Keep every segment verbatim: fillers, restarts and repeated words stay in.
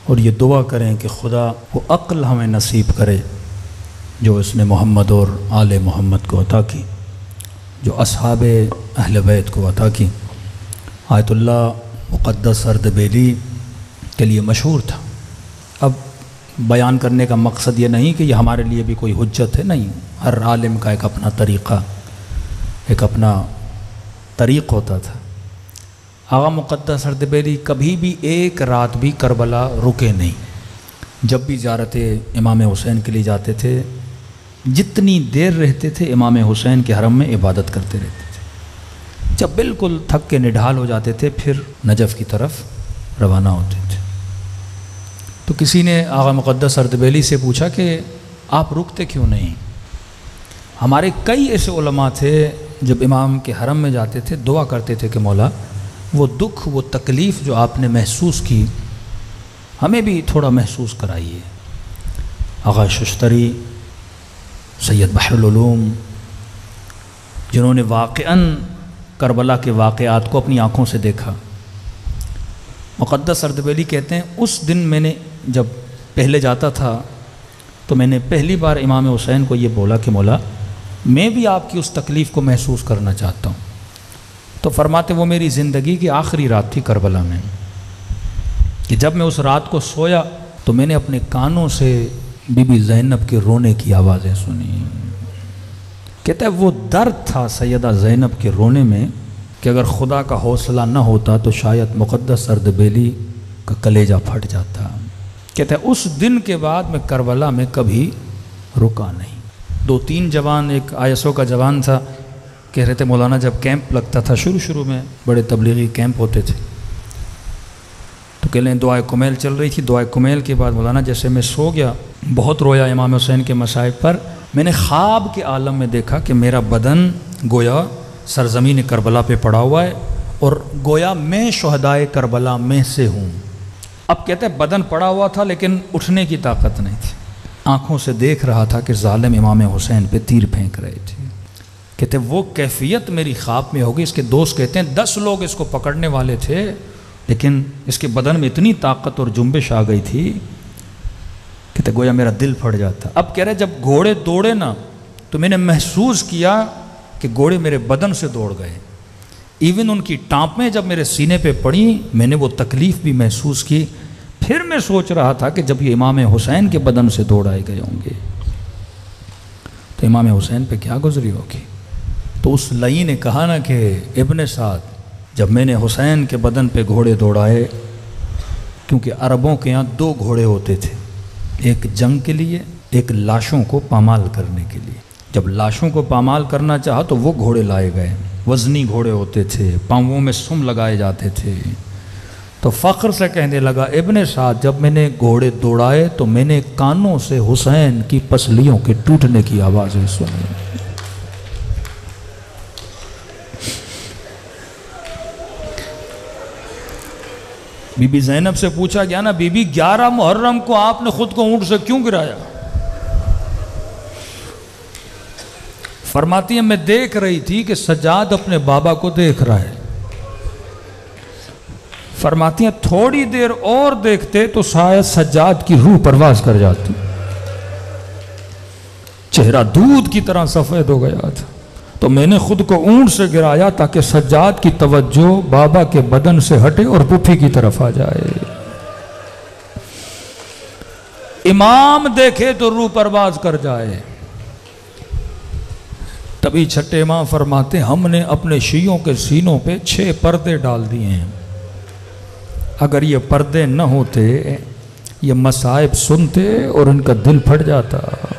और ये दुआ करें कि खुदा वो अक्ल हमें नसीब करे जो इसने मोहम्मद और आले मोहम्मद को अता की, जो असहाबे अहले बैत को अता की। आयतुल्लाह मुक़द्दस अर्दबेली के लिए मशहूर था। अब बयान करने का मकसद ये नहीं कि ये हमारे लिए भी कोई हुज्जत है, नहीं। हर आलिम का एक अपना तरीक़ा, एक अपना तरीक़ होता था। आगा मुक़द्दस अर्दबेली कभी भी एक रात भी करबला रुके नहीं। जब भी ज़ियारत इमाम हुसैन के लिए जाते थे, जितनी देर रहते थे इमाम हुसैन के हरम में इबादत करते रहते थे। जब बिल्कुल थक के निढाल हो जाते थे फिर नजफ़ की तरफ रवाना होते थे। तो किसी ने आगा मुक़द्दस अर्दबेली से पूछा कि आप रुकते क्यों नहीं? हमारे कई ऐसे उलमा थे जब इमाम के हरम में जाते थे दुआ करते थे कि मौला वो दुख, वो तकलीफ़ जो आपने महसूस की हमें भी थोड़ा महसूस कराइए। आगा शुश्तरी, सैयद बहरुल उलूम, जिन्होंने वाक़अन करबला के वाक़यात को अपनी आँखों से देखा, मुक़द्दस अर्दबेली कहते हैं उस दिन मैंने जब पहले जाता था तो मैंने पहली बार इमाम हुसैन को ये बोला कि मौला मैं भी आपकी उस तकलीफ़ को महसूस करना चाहता हूँ। तो फरमाते वो मेरी ज़िंदगी की आखिरी रात थी करबला में, कि जब मैं उस रात को सोया तो मैंने अपने कानों से बीबी ज़ैनब के रोने की आवाज़ें सुनी। कहता है वो दर्द था सैयदा ज़ैनब के रोने में कि अगर खुदा का हौसला न होता तो शायद मुक़द्दस अर्दबेली का कलेजा फट जाता। कहता है उस दिन के बाद मैं करबला में कभी रुका नहीं। दो तीन जवान, एक आईएसओ का जवान था, कह रहे थे मौलाना जब कैंप लगता था, शुरू शुरू में बड़े तबलीगी कैंप होते थे, तो कह लें दुआए कुमैल चल रही थी। दुआए कुमैल के बाद मौलाना जैसे मैं सो गया, बहुत रोया इमाम हुसैन के मसाइब पर। मैंने ख्वाब के आलम में देखा कि मेरा बदन गोया सरज़मीन करबला पे पड़ा हुआ है और गोया मैं शुहदाए करबला में से हूँ। अब कहते हैं बदन पड़ा हुआ था लेकिन उठने की ताकत नहीं थी। आँखों से देख रहा था कि ज़ालिम इमाम हुसैन पे तीर फेंक रहे थे। कहते वो कैफियत मेरी ख्वाब में होगी। इसके दोस्त कहते हैं दस लोग इसको पकड़ने वाले थे लेकिन इसके बदन में इतनी ताकत और जुम्बिश आ गई थी, कहते गोया मेरा दिल फट जाता। अब कह रहे जब घोड़े दौड़े ना तो मैंने महसूस किया कि घोड़े मेरे बदन से दौड़ गए। इवन उनकी टाँपें जब मेरे सीने पे पड़ी मैंने वो तकलीफ़ भी महसूस की। फिर मैं सोच रहा था कि जब ये इमाम हुसैन के बदन से दौड़ाए गए होंगे तो इमाम हुसैन पे क्या गुजरी होगी। तो उस लई ने कहा ना कि इब्ने साद, जब मैंने हुसैन के बदन पे घोड़े दौड़ाए, क्योंकि अरबों के यहाँ दो घोड़े होते थे, एक जंग के लिए, एक लाशों को पामाल करने के लिए। जब लाशों को पामाल करना चाहा तो वो घोड़े लाए गए, वज़नी घोड़े होते थे, पाँवों में सुम लगाए जाते थे। तो फ़ख्र से कहने लगा इब्ने साद, जब मैंने घोड़े दौड़ाए तो मैंने कानों से हुसैन की पसलियों के टूटने की आवाज़ें सुनी। बीबी ज़ैनब से पूछा गया ना, बीबी ग्यारह मुहर्रम को आपने खुद को ऊंट से क्यों गिराया? फरमाती है मैं देख रही थी कि सज्जाद अपने बाबा को देख रहा है। फरमाती है थोड़ी देर और देखते तो शायद सज्जाद की रूह परवाज कर जाती। चेहरा दूध की तरह सफेद हो गया था, तो मैंने खुद को ऊंट से गिराया ताकि सज्जाद की तवज्जो बाबा के बदन से हटे और पुफी की तरफ आ जाए। इमाम देखे तो रूह परवाज कर जाए। तभी छठे इमाम फरमाते हमने अपने शियों के सीनों पे छह पर्दे डाल दिए हैं। अगर ये पर्दे न होते ये मसाइब सुनते और उनका दिल फट जाता।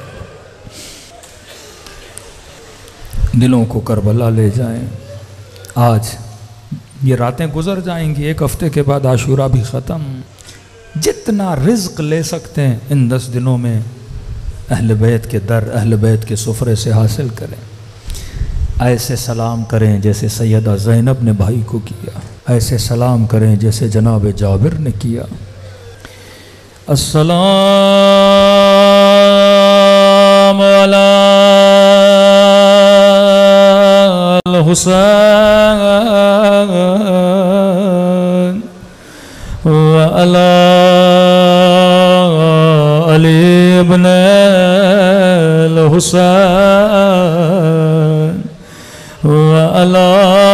दिलों को करबला ले जाएं। आज ये रातें गुजर जाएंगी, एक हफ्ते के बाद आशूरा भी ख़त्म। जितना रिज़्क़ ले सकते हैं इन दस दिनों में अहले बैत के दर, अहले बैत के सुफ़रे से हासिल करें। ऐसे सलाम करें जैसे सैयदा ज़ैनब ने भाई को किया, ऐसे सलाम करें जैसे जनाब जाबिर ने किया। अस्सलाम अला हुसैन व अला अली इब्न हुसैन व अला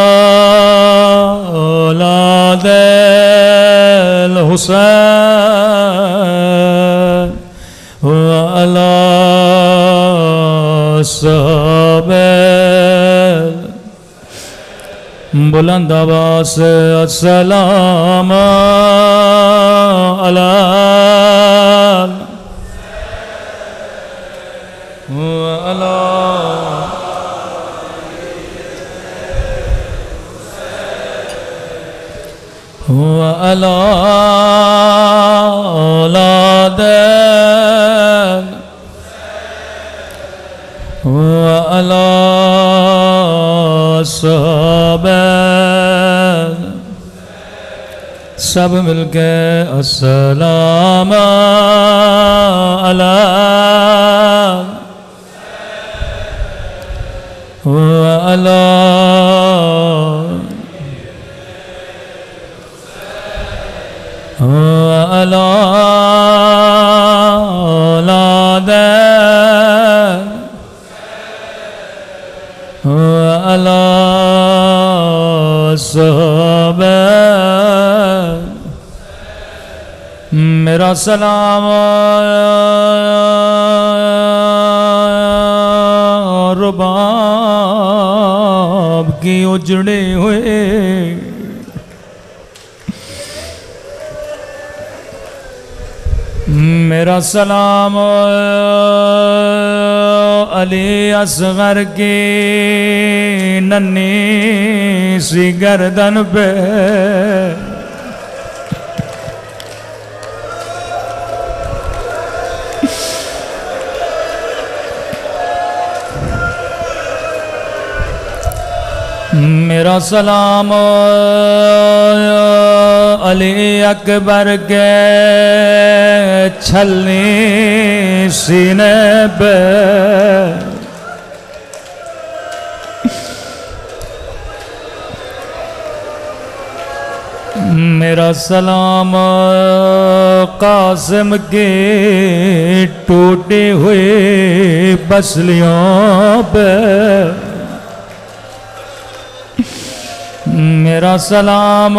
औलाद हुसैन व अला सहाबे। बुलंद आवाज़ से अस्सलाम अला अला अला औलाद अला सहाबे। सब मिलके अस्सलाम अला अला अला औलाद अला सहाबे। मेरा सलाम रुबाब की उजड़े हुए मेरा सलाम अली असगर की नन्ही सी गर्दन पे। मेरा सलाम अली अकबर के छलनी सीने पे। मेरा सलाम कासिम के टूटे हुए बसलियों पे। मेरा सलाम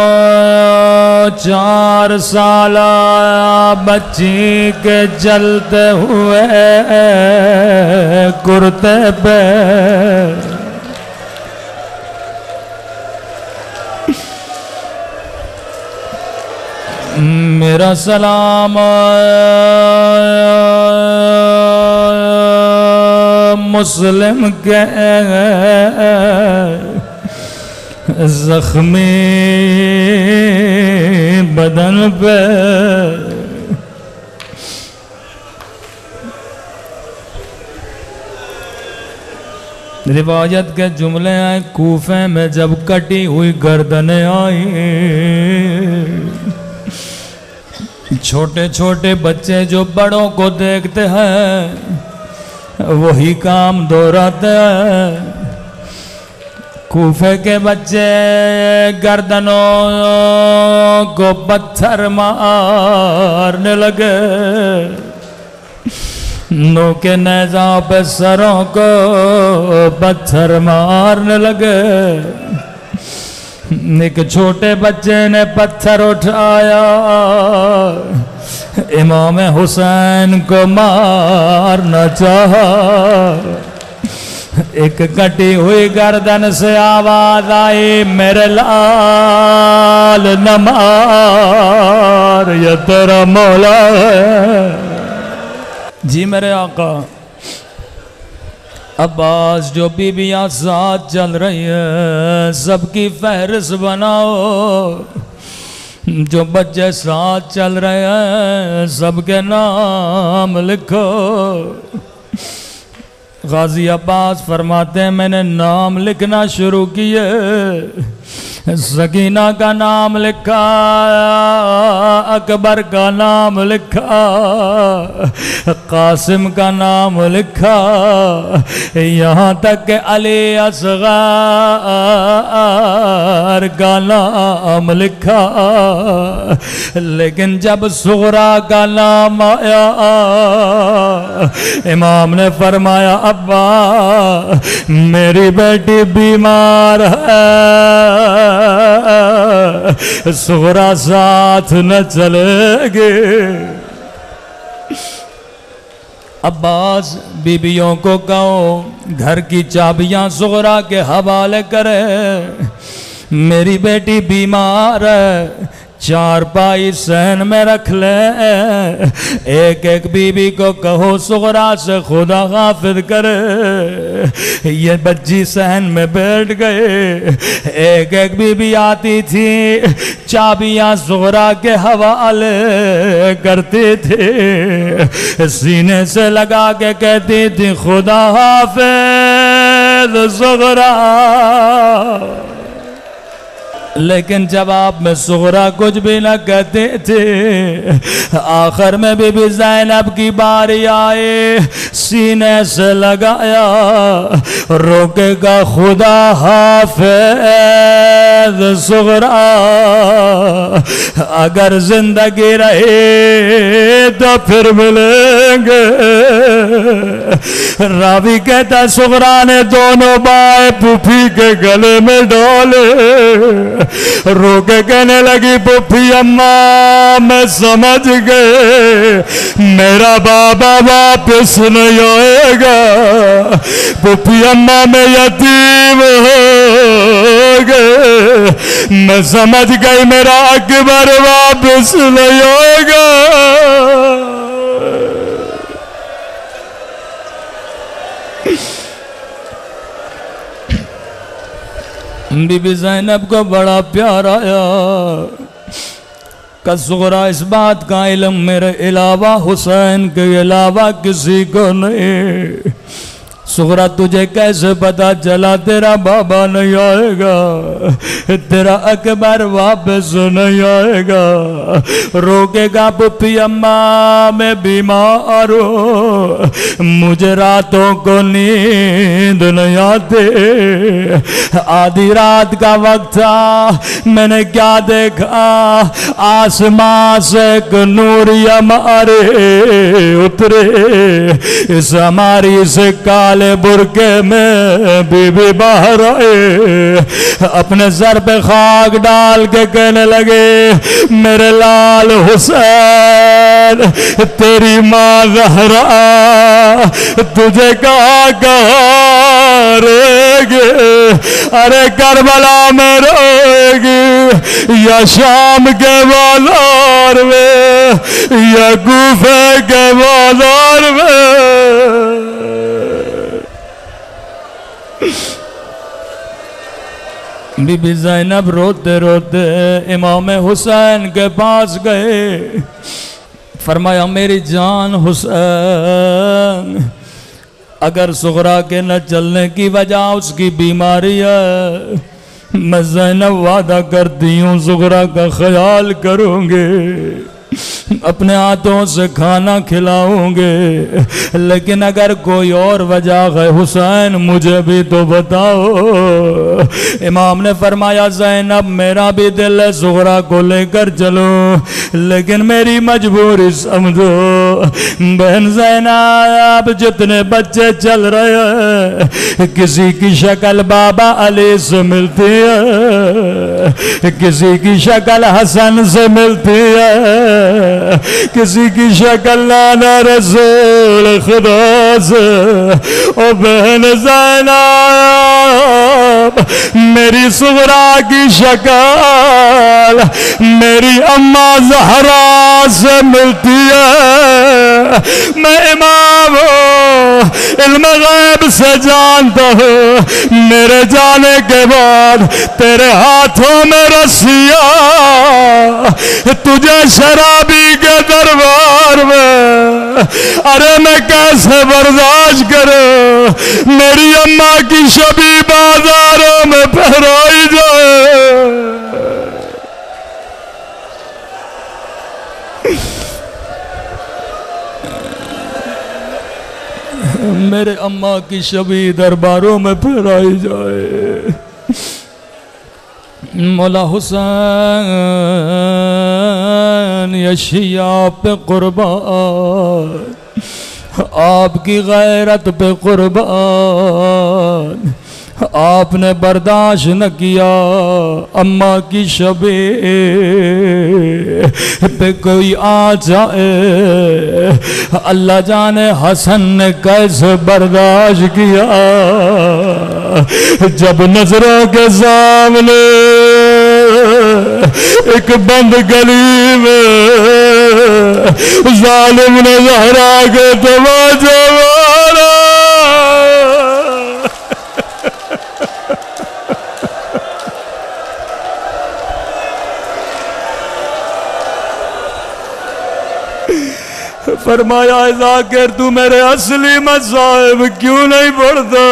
चार साल बच्ची के जलते हुए कुर्ते पे। मेरा सलाम मुस्लिम के जख्मी बदन पे। रिवायत के जुमले आए कूफे में जब कटी हुई गर्दनें आई, छोटे छोटे बच्चे जो बड़ों को देखते हैं वही काम दोहराते हैं। कूफे के बच्चे गर्दनों को पत्थर मारने लगे, नो के नेज़ाओं पे सरों को पत्थर मारने लगे। एक छोटे बच्चे ने पत्थर उठाया, इमाम हुसैन को मारना चाहा। एक कटी हुई गर्दन से आवाज आई, मेरे लाल न मार, ये तेरा मौला है। जी मेरे आका। अब्बास जो बीबियां साथ चल रही है सबकी फहरिस्त बनाओ, जो बच्चे साथ चल रहे हैं सबके नाम लिखो। गाजी अब्बास फरमाते हैं मैंने नाम लिखना शुरू किए, सकीना का नाम लिखा, अकबर का नाम लिखा, कासिम का नाम लिखा, यहाँ तक के अली असग़र का नाम लिखा। लेकिन जब सुगरा का नाम आया, इमाम ने फरमाया अब्बा मेरी बेटी बीमार है, सुगरा साथ न चलेगी। अब्बास बीबियों को कहो घर की चाबियां सुगरा के हवाले करे, मेरी बेटी बीमार है, चार पाई सहन में रख ले। एक एक बीबी को कहो सुगरा से खुदा हाफिज करे। ये बच्ची सहन में बैठ गए। एक एक बीबी आती थी, चाबियां सुगरा के हवाले करते थे, सीने से लगा के कहती थी खुदा हाफिज सुगरा। लेकिन जवाब में सुगरा कुछ भी न कहते थे। आखिर में बीबी ज़ैनब की बारी आए, सीने से लगाया, रोकेगा खुदा हाफिज सुगरा, अगर जिंदगी रहे तो फिर मिलेंगे। रावी कहता सुगरा ने दोनों बाएं पुफी के गले में डाले, रोके कहने लगी पुफी अम्मा मैं समझ गए मेरा बाबा वापस नहीं आएगा। पुफी अम्मा मैं यतीम हो गए, मैं समझ गई मेरा अकबर वापस नहीं आएगा। बीबी ज़ैनब को बड़ा प्यार आया। का सुगरा इस बात का इल्म मेरे अलावा हुसैन के अलावा किसी को नहीं। सुगरा तुझे कैसे पता चला तेरा बाबा नहीं आएगा, तेरा अकबर वापस नहीं आएगा। रोकेगा पुप्पी अम्मा मैं बीमार हूँ, मुझे रातों को नींद नहीं आते। आधी रात का वक्त था, मैंने क्या देखा, आसमां से एक नूर हमारे उतरे। इस हमारी से काले बुरके में बीबी बाहर आए, अपने सर पे खाक डाल के कहने लगे मेरे लाल हुसैन तेरी माँ ज़हरा तुझे कहाँ कहाँ रहेगी, अरे करबला में रहेगी या शाम के बाजार में या कूफे के बाजार में। बीबी ज़ैनब रोते रोते इमाम हुसैन के पास गए। फरमाया मेरी जान हुसैन, अगर सुगरा के न चलने की वजह उसकी बीमारी है, मैं ज़ैनब वादा करती हूँ सुगरा का ख्याल करूँगी, अपने हाथों से खाना खिलाऊंगे। लेकिन अगर कोई और वजह है हुसैन मुझे भी तो बताओ। इमाम ने फरमाया ज़ैनब मेरा भी दिल है सुगरा को लेकर चलो, लेकिन मेरी मजबूरी समझो। बहन ज़ैनब जितने बच्चे चल रहे हैं किसी की शक्ल बाबा अली से मिलती है, किसी की शक्ल हसन से मिलती है, किसी की शक्ल नाना रसूल खुदा से। ओ बहन ज़ैनब मेरी सुगरा की शक्ल मेरी अम्मा ज़हरा से मिलती है। मैं इमाम हूँ, इल्म गैब से जानता हूँ, मेरे जाने के बाद तेरे हाथों में रस्सियाँ तुझे शराबी के दरबार में, अरे मैं कैसे बर्दाश्त करूं, मेरी अम्मा की शबी बाजारों में पहराई जाए। मेरे अम्मा की शबी दरबारों में फहराई जाए। मौला हुसैन यशिया पे कुर्बान, आपकी गैरत पे कुर्बान, आपने बर्दाश्त न किया अम्मा की शबे पे कोई आ जाए। अल्लाह जाने हसन ने कैसे बर्दाश्त किया जब नजरों के सामने एक बंद गली में जालिम ने ज़हरा के तमाचा मारा। फरमाया ज़ाकिर तू मेरे असली मज़ाहिब क्यों नहीं पढ़ता?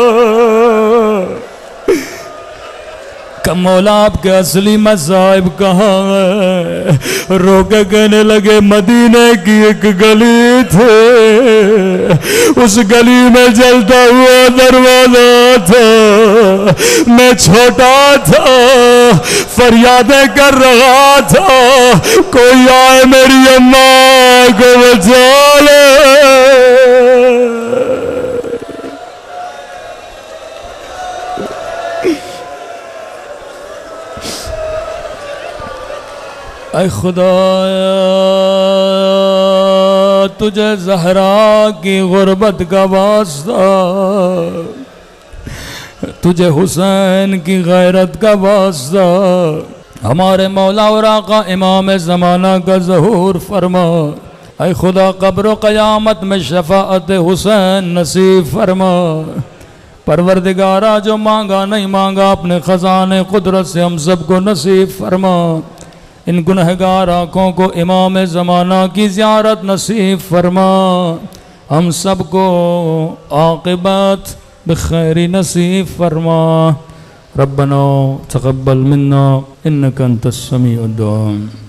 मौला आपके असली मज़ाहिब कहाँ है? रोके कहने लगे मदीने की एक गली थे, उस गली में जलता हुआ दरवाजा था। मैं छोटा था, फरियादें कर रहा था, कोई आए मेरी अम्मा को बचा ले। ऐ खुदाया तुझे ज़हरा की गुर्बत का वास्ता, तुझे हुसैन की गैरत का वास्ता, हमारे मौला और आका इमाम ज़माना का ज़हूर फरमा। ऐ खुदा कब्र क़यामत में शफ़ाअत हुसैन नसीब फरमा। परवरदिगारा जो मांगा नहीं मांगा अपने ख़ज़ाने कुदरत से हम सबको नसीब फरमा। इन गुनहगार आँखों को इमाम ज़माना की ज़ियारत नसीब फरमा। हम सबको आक़िबत बिखैरी नसीब फरमा। रब्बना तक़ब्बल मिन्ना इन्नका अंतस समीउद दुआ।